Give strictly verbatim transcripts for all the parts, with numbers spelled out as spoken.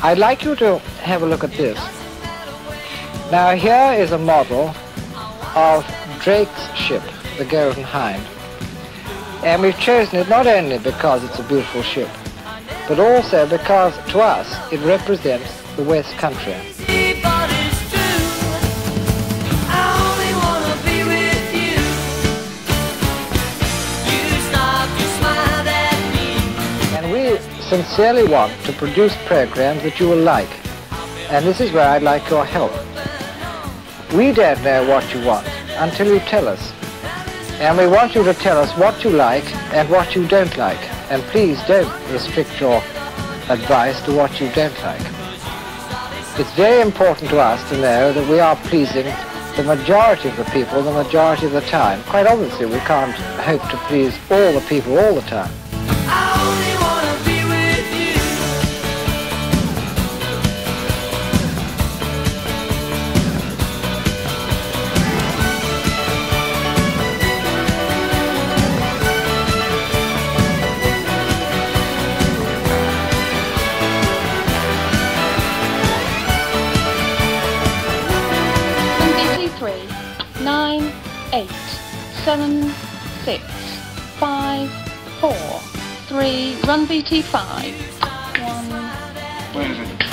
I'd like you to have a look at this. Now here is a model of Drake's ship, the Golden Hind. And we've chosen it not only because it's a beautiful ship, but also because to us it represents the West Country. And we sincerely want to produce programs that you will like. And this is where I'd like your help. We don't know what you want until you tell us. And we want you to tell us what you like and what you don't like. And please don't restrict your advice to what you don't like. It's very important to us to know that we are pleasing the majority of the people the majority of the time. Quite obviously we can't hope to please all the people all the time. Nine, eight, seven, six, five, four, three, run V T five, one. Where is it?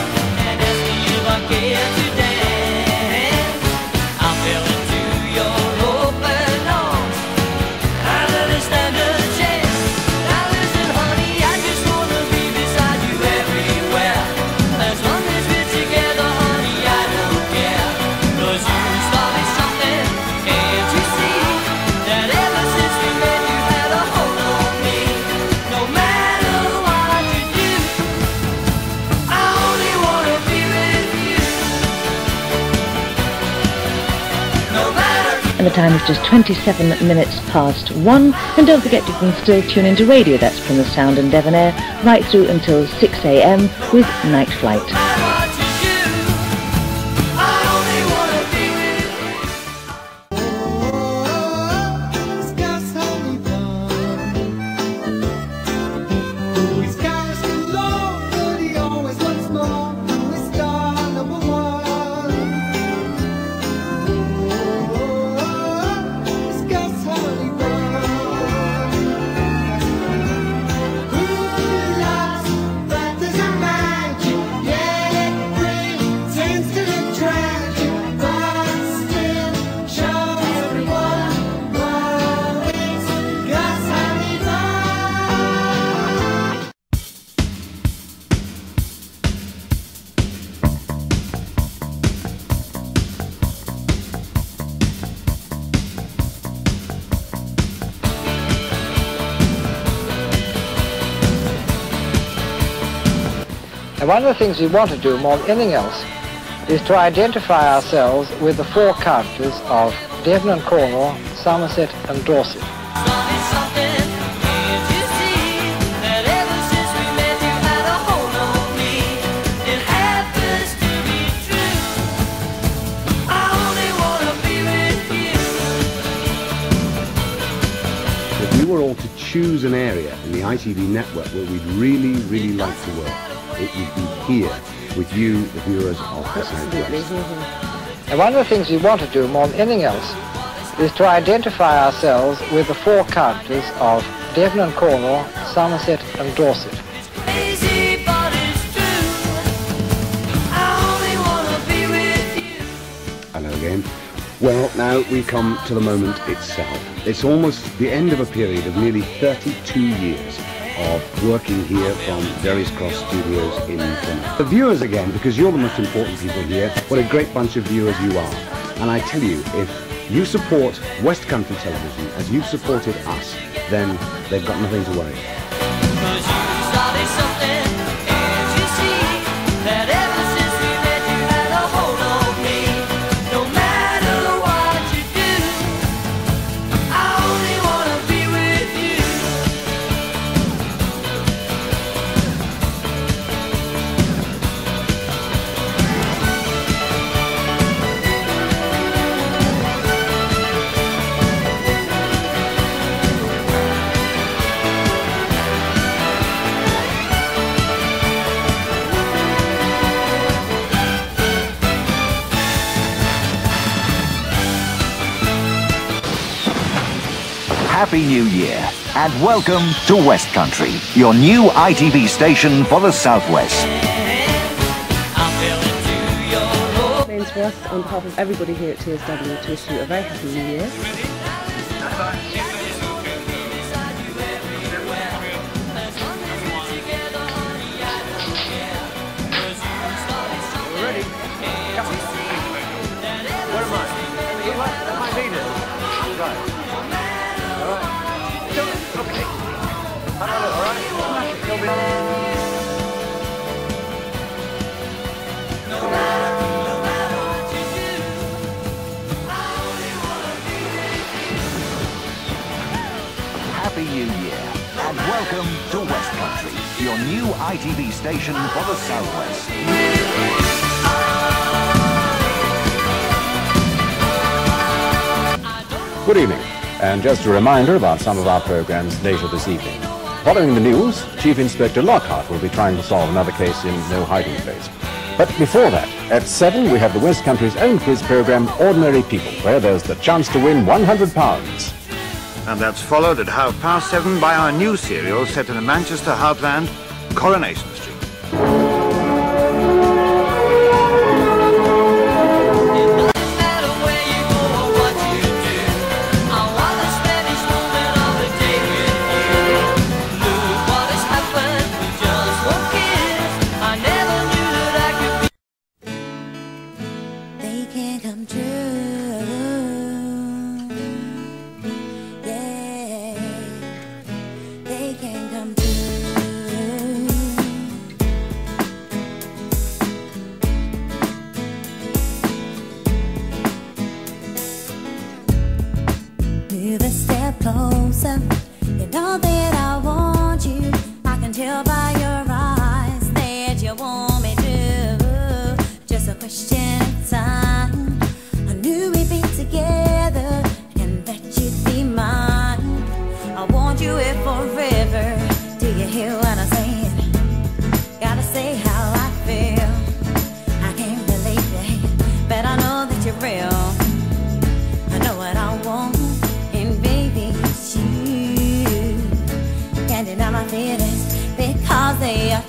And the time is just twenty-seven minutes past one. And don't forget you can still tune into radio, that's from the Sound and Devon Air, right through until six a m with Night Flight. And one of the things we want to do more than anything else is to identify ourselves with the four counties of Devon and Cornwall, Somerset and Dorset. If we were all to choose an area in the I T V network where we'd really, really like to work, it would be here with you, the viewers of the Southwest. And one of the things we want to do more than anything else is to identify ourselves with the four counties of Devon and Cornwall, Somerset and Dorset. Hello again. Well, now we come to the moment itself. It's almost the end of a period of nearly thirty-two years of working here from various cross studios in Plymouth. The viewers again, because you're the most important people here, what a great bunch of viewers you are. And I tell you, if you support West Country Television as you've supported us, then they've got nothing to worry about. Happy New Year and welcome to Westcountry, your new I T V station for the Southwest. Remains for us, on behalf of everybody here at T S W, to wish you a very happy New Year. Ready? Come on. Where am I? Am I leader? Right. All right. Okay. Hello, all right? You'll be... Happy New Year and welcome to Westcountry, your new I T V station for the Southwest. Good evening, and just a reminder about some of our programs later this evening. Following the news, Chief Inspector Lockhart will be trying to solve another case in No Hiding Place. But before that, at seven we have the West Country's own quiz program, Ordinary People, where there's the chance to win one hundred pounds. And that's followed at half past seven by our new serial set in the Manchester heartland, Coronation Street. They can come true. Yeah, they can come true. Move a step closer. You know that I want you. I can tell by your eyes that you want me to. Just a question of time. I knew we'd be together and that you'd be mine. I want you here forever. Do you hear what I'm saying? Gotta say how I feel. I can't believe it, but I know that you're real. I know what I want, and baby, it's you. Can't deny my feelings because they are